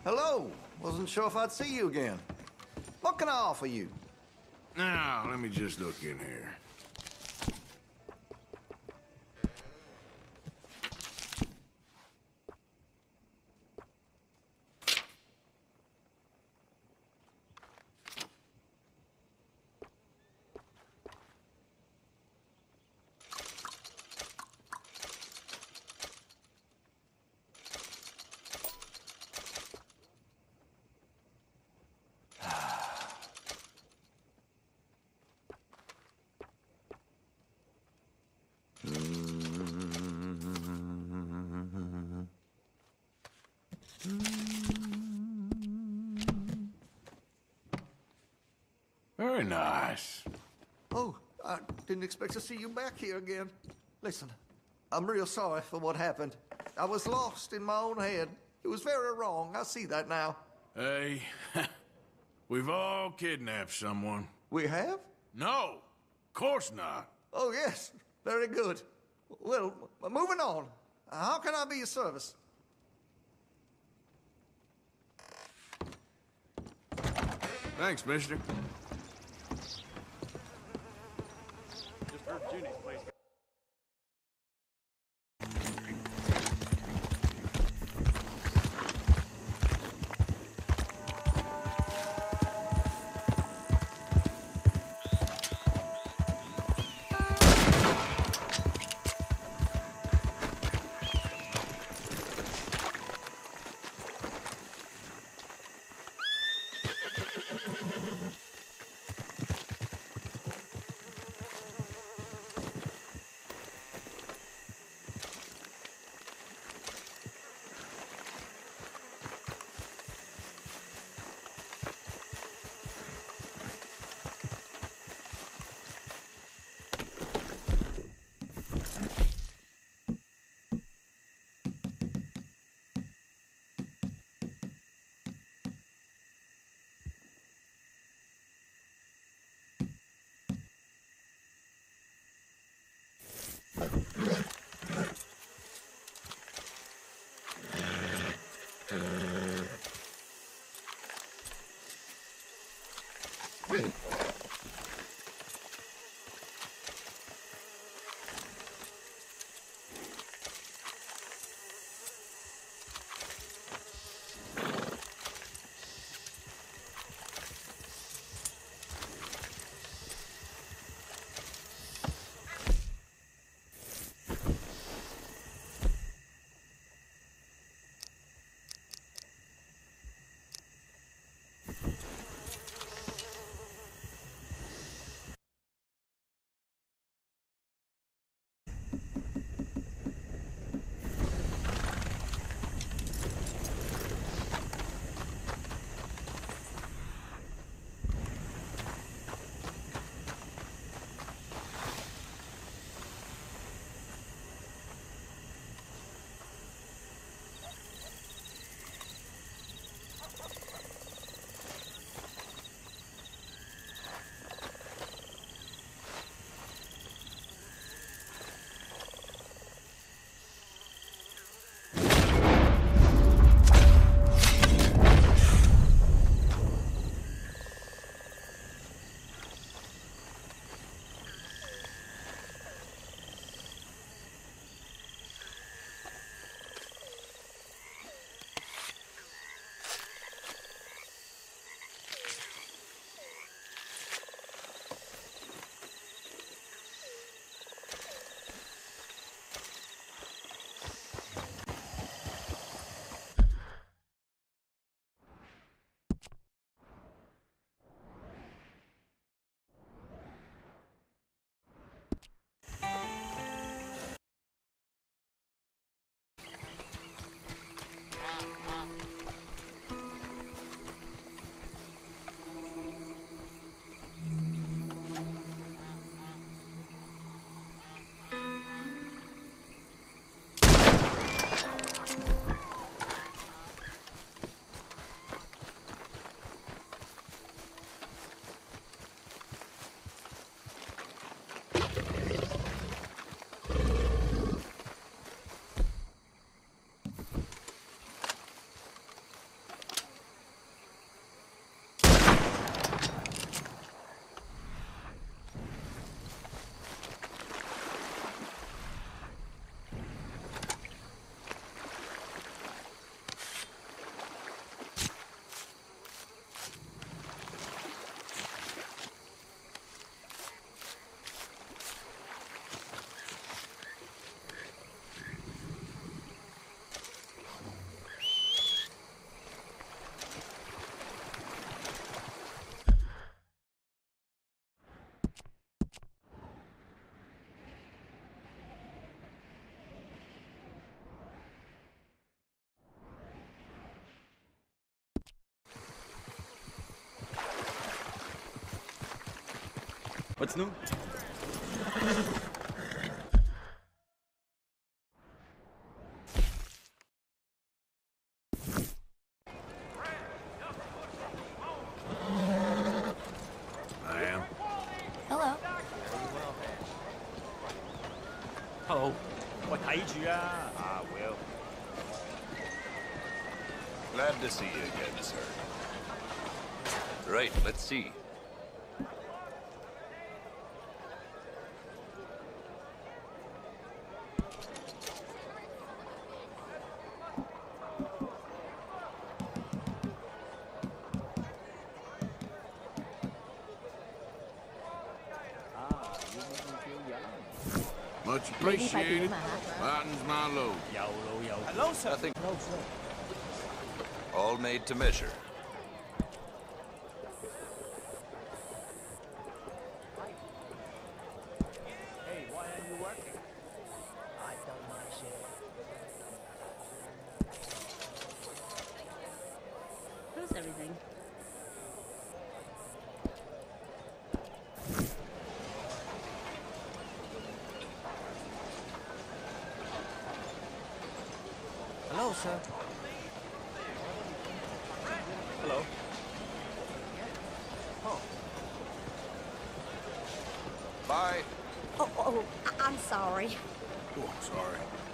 Hello. Wasn't sure if I'd see you again. What can I offer you? Now, let me just look in here. Very nice. Oh, I didn't expect to see you back here again. Listen, I'm real sorry for what happened. I was lost in my own head. It was very wrong. I see that now. Hey, we've all kidnapped someone. We have? No, of course not. Oh, yes. Very good. Well, moving on. How can I be of service? Thanks, mister. Just heard Junie's place. What's new? I am. Hello. Hello. 喂，睇住啊！啊，Will。 Glad to see you again, sir. Right, let's see. Much 呢塊點 appreciated. 啊 Lightens my load. 有老友。Hello sir。 Nothing. All made to measure. Hey, why are you working? I don't mind shit. How's everything? Hello sir. Hello. Bye. I'm sorry. Oh, I'm sorry.